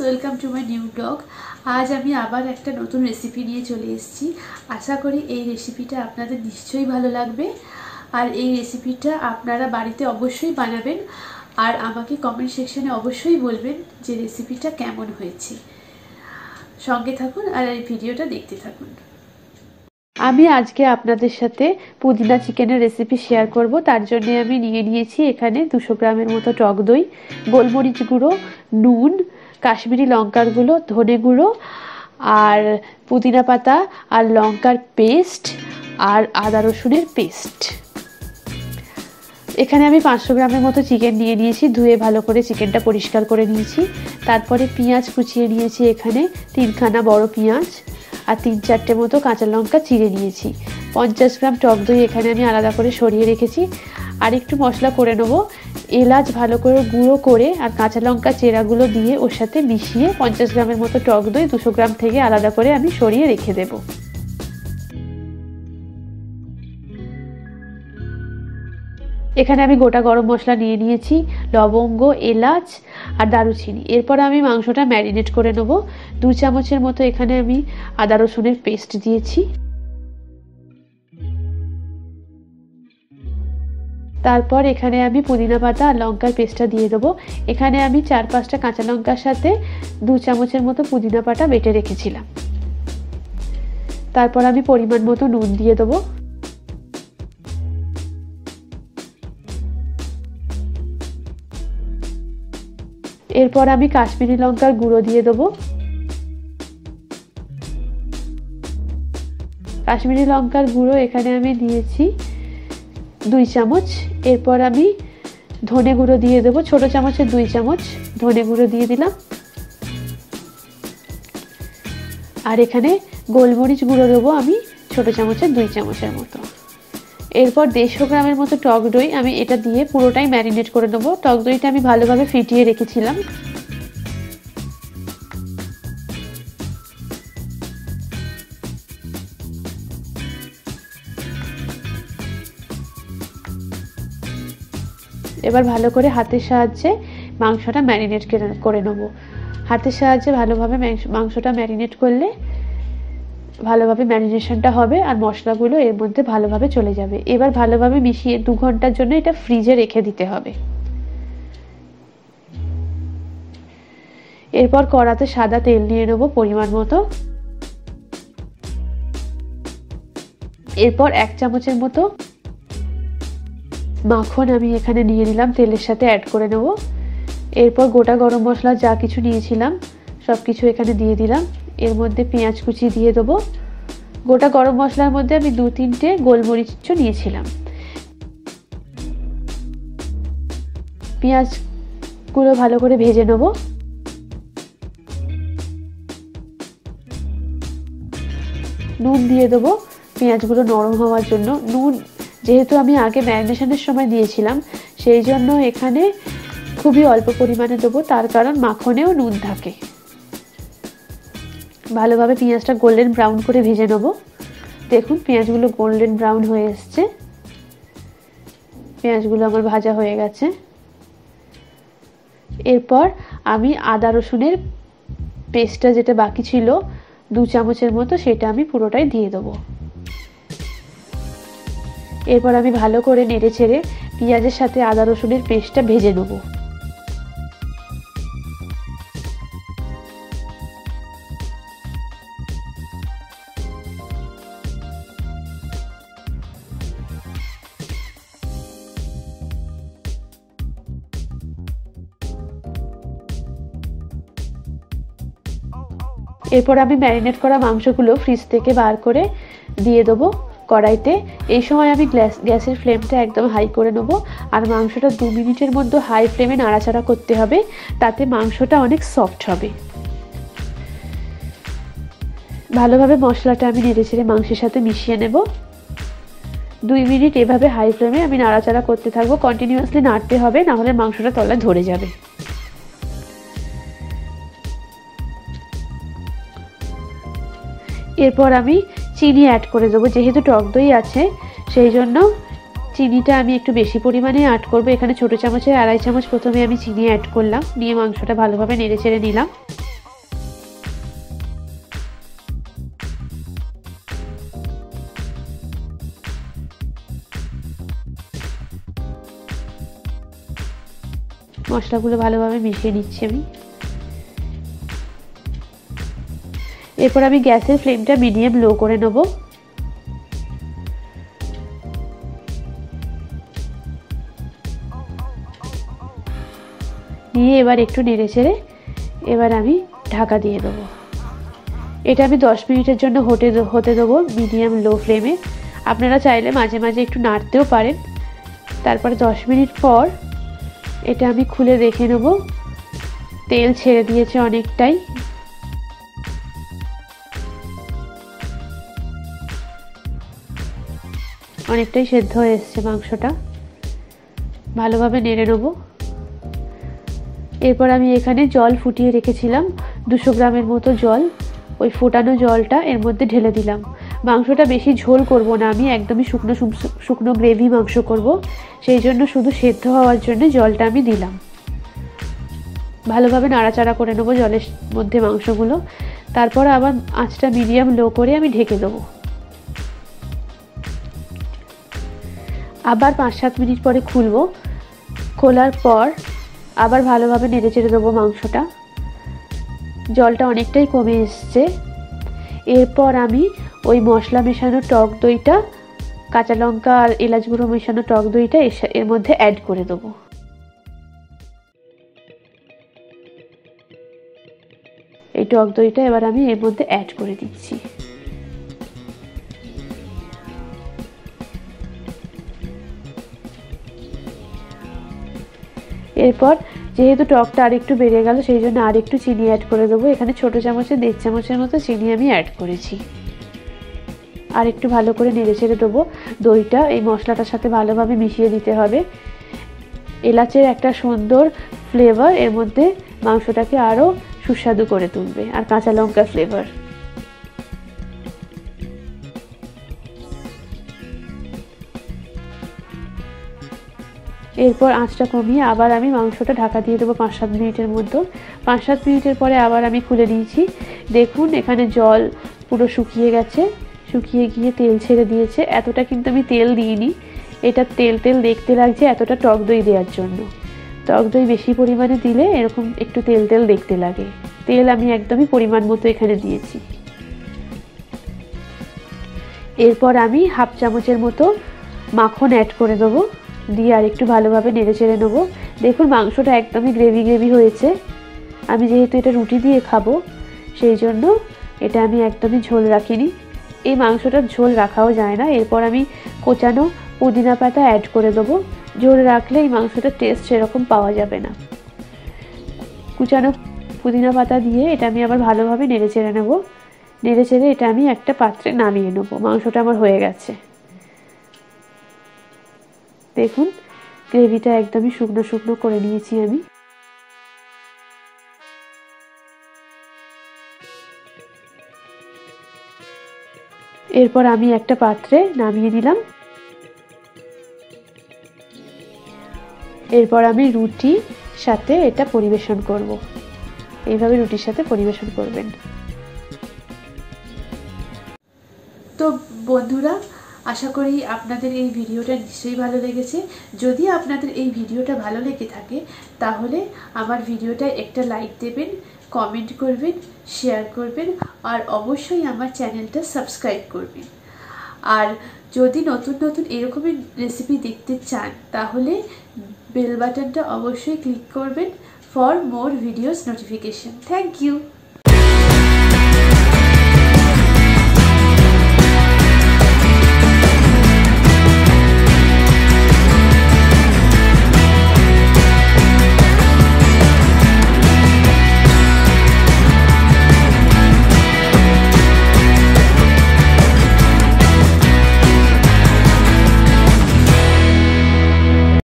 Welcome to my new blog. আজ আমি আবার একটা নতুন রেসিপি নিয়ে চলে এসেছি। আশা করি এই রেসিপিটা আপনাদের নিশ্চয়ই ভালো লাগবে। আর এই রেসিপিটা আপনারা বাড়িতে অবশ্যই বানাবেন আর আমাকে কমেন্ট সেকশনে অবশ্যই বলবেন যে রেসিপিটা কেমন হয়েছে। সঙ্গে থাকুন আর এই ভিডিওটা দেখতে থাকুন। আমি আজকে আপনাদের সাথে পুদিনা চিকেনের রেসিপি শেয়ার করব। তার জন্য আমি নিয়ে নিয়েছি এখানে 200 গ্রামের মতো টক দই, গোলমরিচ গুঁড়ো, নুন, কাশ্মীরি লঙ্কার গুঁড়ো, ধনে গুঁড়ো আর পুদিনা পাতা আর লঙ্কার পেস্ট আর আদা রসুনের পেস্ট। এখানে আমি 500 গ্রামের মতো চিকেন নিয়ে নিয়েছি। ধুয়ে ভালো করে চিকেনটা পরিষ্কার করে নিয়েছি। তারপরে পেঁয়াজ কুচিয়ে নিয়েছি, এখানে 3খানা বড় পেঁয়াজ আর 3-4টে মতো কাঁচা লঙ্কা চিড়ে নিয়েছি। 50 গ্রাম টক দই এখানে আমি আলাদা করে সরিয়ে রেখেছি। আর একটু মশলা করে নেব। এলাচ ভালো করে গুঁড়ো করে আর কাঁচা লঙ্কা চেরাগুলো দিয়ে ওর সাথে মিশিয়ে 50 গ্রামের মতো টক দই 200 গ্রাম থেকে আলাদা করে আমি সরিয়ে রেখে দেব। এখানে আমি গোটা গরম মশলা নিয়ে নিয়েছি, লবঙ্গ, এলাচ আর দারুচিনি। এরপর আমি মাংসটা ম্যারিনেট করে নেব। 2 চামচের মতো এখানে আমি আদা রসুনের পেস্ট দিয়েছি। তারপর এখানে আমি পুদিনা পাতা আর লঙ্কার পেস্টটা দিয়ে দেবো। এখানে আমি 4-5টা কাঁচা লঙ্কার সাথে 2 চামচের মতো পুদিনা পাতা বেটে রেখেছিলাম। তারপর আমি পরিমাণ মতো নুন দিয়ে দেবো। এরপর আমি কাশ্মীরি লঙ্কার গুঁড়ো দিয়ে দেবো। কাশ্মীরি লঙ্কার গুঁড়ো এখানে আমি দিয়েছি 2 চামচ। এরপর আমি ধনে গুঁড়ো দিয়ে দেবো, ছোট চামচের 2 চামচ ধনে গুঁড়ো দিয়ে দিলাম। আর এখানে গোলমরিচ গুঁড়ো দেবো আমি ছোট চামচের 2 চামচের মতো। এরপর 150 গ্রামের মতো টক দই আমি এটা দিয়ে পুরোটাই ম্যারিনেট করে দেবো। টক দইটা আমি ভালোভাবে ফিটিয়ে রেখেছিলাম। এবার ভালো করে হাতের সাহায্যে মাংসটা ম্যারিনেট করে নেব। হাতের সাহায্যে ভালোভাবে মাংসটা ম্যারিনেট করলে ভালোভাবে ম্যারিনেশনটা হবে আর মশলাগুলো এর মধ্যে ভালোভাবে চলে যাবে। এবার ভালোভাবে মিশিয়ে 2 ঘন্টার জন্য এটা ফ্রিজে রেখে দিতে হবে। এরপর কড়াতে সাদা তেল নিয়ে নেব পরিমাণ মতো। এরপর 1 চামচের মতো মাখন আমি এখানে নিয়ে নিলাম, তেলের সাথে অ্যাড করে নেব। এরপর গোটা গরম মশলা যা কিছু নিয়েছিলাম সব কিছু এখানে দিয়ে দিলাম। এর মধ্যে পেঁয়াজ কুচি দিয়ে দেবো। গোটা গরম মশলার মধ্যে আমি 2-3টে গোলমরিচও নিয়েছিলাম। পেঁয়াজগুলো ভালো করে ভেজে নেব। নুন দিয়ে দেবো পেঁয়াজগুলো নরম হওয়ার জন্য। নুন যেহেতু আমি আগে ম্যারিনেশনের সময় দিয়েছিলাম সেই জন্য এখানে খুবই অল্প পরিমাণে দেবো, তার কারণ মাখনেও নুন থাকে। ভালোভাবে পেঁয়াজটা গোল্ডেন ব্রাউন করে ভেজে নেব। দেখুন পেঁয়াজগুলো গোল্ডেন ব্রাউন হয়ে এসছে। পেঁয়াজগুলো আমার ভাজা হয়ে গেছে। এরপর আমি আদা রসুনের পেস্টটা যেটা বাকি ছিল 2 চামচের মতো সেটা আমি পুরোটাই দিয়ে দেবো। এরপর আমি ভালো করে নেড়ে চেড়ে পেঁয়াজের সাথে আদা রসুনের পেস্টটা ভেজে নেব। এরপর আমি ম্যারিনেট করা মাংসগুলো ফ্রিজ থেকে বার করে দিয়ে দেবো কড়াইতে। এই সময় আমি গ্যাসের ফ্লেমটা একদম হাই করে নেব আর মাংসটা 2 মিনিটের মধ্যে হাই ফ্লেমে নাড়াচাড়া করতে হবে, তাতে মাংসটা অনেক সফট হবে। ভালোভাবে মশলাটা আমি নেড়েচেড়ে মাংসের সাথে মিশিয়ে নেব। 2 মিনিট এভাবে হাই ফ্লেমে আমি নাড়াচাড়া করতে থাকবো। কন্টিনিউয়াসলি নাড়তে হবে, না হলে মাংসটা তলায় ধরে যাবে। এরপর আমি চিনি অ্যাড করে দেবো। যেহেতু টক দই আছে সেই জন্য চিনিটা আমি একটু বেশি পরিমাণে অ্যাড করব। এখানে ছোট চামচের 2.5 চামচ প্রথমে আমি চিনি অ্যাড করলাম, নিয়ে মাংসটা ভালোভাবে নেড়েচেড়ে নিলাম। মশলাগুলো ভালোভাবে মিশিয়ে নিচ্ছি আমি। এরপর আমি গ্যাসের ফ্লেমটা মিডিয়াম লো করে নেব। নিয়ে এবার একটু নেড়ে চেড়ে এবার আমি ঢাকা দিয়ে দেবো। এটা আমি 10 মিনিটের জন্য হতে দেবো মিডিয়াম লো ফ্লেমে। আপনারা চাইলে মাঝে মাঝে একটু নাড়তেও পারেন। তারপরে 10 মিনিট পর এটা আমি খুলে দেখে নেব। তেল ছেড়ে দিয়েছে অনেকটাই। অনেকটাই সেদ্ধ হয়ে এসছে মাংসটা। ভালোভাবে নেড়ে নেব। এরপর আমি এখানে জল ফুটিয়ে রেখেছিলাম 200 গ্রামের মতো জল। ওই ফোটানো জলটা এর মধ্যে ঢেলে দিলাম। মাংসটা বেশি ঝোল করব না, আমি একদমই শুকনো গ্রেভি মাংস করব, সেই জন্য শুধু সেদ্ধ হওয়ার জন্য জলটা আমি দিলাম। ভালোভাবে নাড়াচাড়া করে নেবো জলের মধ্যে মাংসগুলো। তারপর আবার আঁচটা মিডিয়াম লো করে আমি ঢেকে দেবো। আবার 5-7 মিনিট পরে খুলবো। খোলার পর আবার ভালোভাবে নেড়ে চেড়ে দেবো মাংসটা। জলটা অনেকটাই কমে এসছে। এরপর আমি ওই মশলা মেশানো টক দইটা, কাঁচা লঙ্কা আর এলাচ গুঁড়ো মেশানো টক দইটা এর মধ্যে অ্যাড করে দেবো। এই টক দইটা এবার আমি এর মধ্যে অ্যাড করে দিচ্ছি। এরপর যেহেতু টকটা আরেকটু বেড়ে গেল, সেই জন্য আরেকটু চিনি অ্যাড করে দেবো। এখানে ছোট চামচে 1.5 চামচের মতো চিনি আমি অ্যাড করেছি। আর একটু ভালো করে নেড়ে চেড়ে দেবো। দইটা এই মশলাটার সাথে ভালোভাবে মিশিয়ে দিতে হবে। এলাচের একটা সুন্দর ফ্লেভার এর মধ্যে মাংসটাকে আরও সুস্বাদু করে তুলবে, আর কাঁচা লঙ্কার ফ্লেভার। এরপর আঁচটা কমিয়ে আবার আমি মাংসটা ঢাকা দিয়ে দেবো 5-7 মিনিটের মধ্যে। 5-7 মিনিটের পরে আবার আমি খুলে দিয়েছি। দেখুন এখানে জল পুরো শুকিয়ে গেছে, শুকিয়ে গিয়ে তেল ছেড়ে দিয়েছে। এতটা কিন্তু আমি তেল দিইনি, এটা তেল তেল দেখতে লাগছে এতটা টক দই দেওয়ার জন্য। টক দই বেশি পরিমাণে দিলে এরকম একটু তেল তেল দেখতে লাগে। তেল আমি একদমই পরিমাণ মতো এখানে দিয়েছি। এরপর আমি 1/2 চামচের মতো মাখন অ্যাড করে দেবো। দিয়ে আর একটু ভালোভাবে নেড়ে চেড়ে নেবো। দেখুন মাংসটা একদমই গ্রেভি গ্রেভি হয়েছে। আমি যেহেতু এটা রুটি দিয়ে খাবো, সেই জন্য এটা আমি একদমই ঝোল রাখিনি। এই মাংসটার ঝোল রাখাও যায় না। এরপর আমি কোচানো পুদিনা পাতা অ্যাড করে দেবো। ঝোল রাখলে এই মাংসটার টেস্ট সেরকম পাওয়া যাবে না। কুচানো পুদিনা পাতা দিয়ে এটা আমি আবার ভালোভাবে নেড়ে চেড়ে নেবো। নেড়ে চেড়ে এটা আমি একটা পাত্রে নামিয়ে নেবো। মাংসটা আমার হয়ে গেছে। দেখুন গ্রেভিটা একদমই শুকনো শুকনো করে নিয়েছি আমি। এরপর আমি একটা পাত্রে নামিয়ে দিলাম। এরপর আমি রুটির সাথে এটা পরিবেশন করব। এইভাবে রুটির সাথে পরিবেশন করবেন। তো বন্ধুরা, আশা করি আপনাদের এই ভিডিওটা নিশ্চয়ই ভালো লেগেছে। যদি আপনাদের এই ভিডিওটা ভালো লেগে থাকে তাহলে আমার ভিডিওটা একটা লাইক দেবেন, কমেন্ট করবেন, শেয়ার করবেন, আর অবশ্যই আমার চ্যানেলটা সাবস্ক্রাইব করবেন। আর যদি নতুন নতুন এরকমই রেসিপি দেখতে চান তাহলে বেল বাটনটা অবশ্যই ক্লিক করবেন for more videos notification. Thank you.